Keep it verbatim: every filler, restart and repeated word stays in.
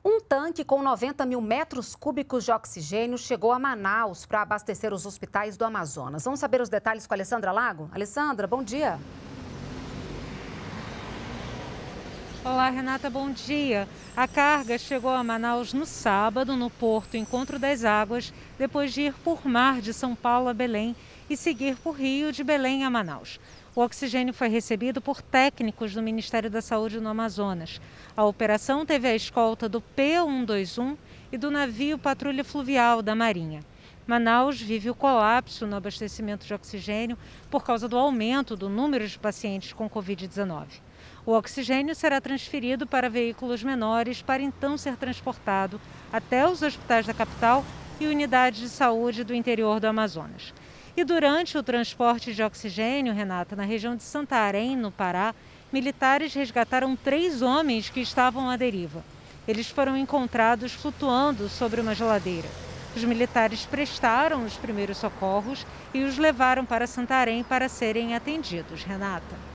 Um tanque com noventa mil metros cúbicos de oxigênio chegou a Manaus para abastecer os hospitais do Amazonas. Vamos saber os detalhes com a Alessandra Lago? Alessandra, bom dia. Olá, Renata, bom dia. A carga chegou a Manaus no sábado, no porto Encontro das Águas, depois de ir por mar de São Paulo a Belém e seguir por Rio de Belém a Manaus. O oxigênio foi recebido por técnicos do Ministério da Saúde no Amazonas. A operação teve a escolta do P cento e vinte e um e do navio Patrulha Fluvial da Marinha. Manaus vive o colapso no abastecimento de oxigênio por causa do aumento do número de pacientes com covid dezenove. O oxigênio será transferido para veículos menores para então ser transportado até os hospitais da capital e unidades de saúde do interior do Amazonas. E durante o transporte de oxigênio, Renata, na região de Santarém, no Pará, militares resgataram três homens que estavam à deriva. Eles foram encontrados flutuando sobre uma geladeira. Os militares prestaram os primeiros socorros e os levaram para Santarém para serem atendidos. Renata.